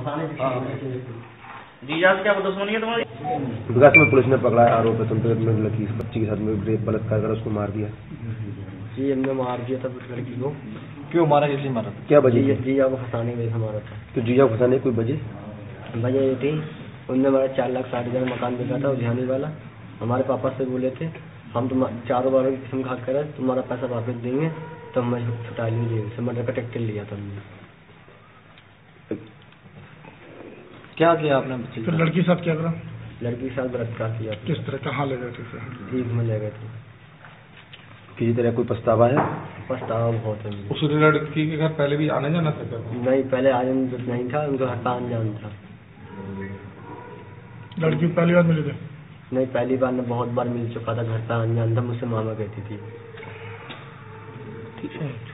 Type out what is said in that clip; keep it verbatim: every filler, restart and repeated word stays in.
जीजा से क्या दुश्मनी है तुम्हारी? विकास में पुलिस ने पकड़ा आरोप है तुम पे लड़की बच्ची के साथ में रेप बलात्कार कर उसको मार दिया। जी हमने मार दिया था लड़की को। क्यों मारा, किसने मारा? क्या वजह? जीजा को फंसाने में मारा था। तो जीजा को फंसाने की कोई वजह? वजह ये थी उनने हमारा चार लाख साठ हजार मकान बिका था उझानी वाला। हमारे पापा से बोले थे हम तुम चारों बारों की किस्म खा कर तुम्हारा पैसा वापस देंगे, तो हमें छुटा लीजिए। मर्डर का टेक्टर लिया था हमने। क्या किया आपने? फिर लड़की के साथ क्या करा? लड़की के साथ बलात्कार किया। किस तरह, कहाँ ले गए थे? जीप में ले गए थे। किसी तरह कोई पछतावा है? पछतावा बहुत है। उस लड़की के घर पहले भी आने जाना था? नहीं, पहले आने नहीं था, उनका घर का जान था। लड़की पहली बार मिले थे? नहीं, पहली बार में बहुत बार मिल चुका था, घर का अनजान था, मुझसे मामा कहती थी। ठीक है।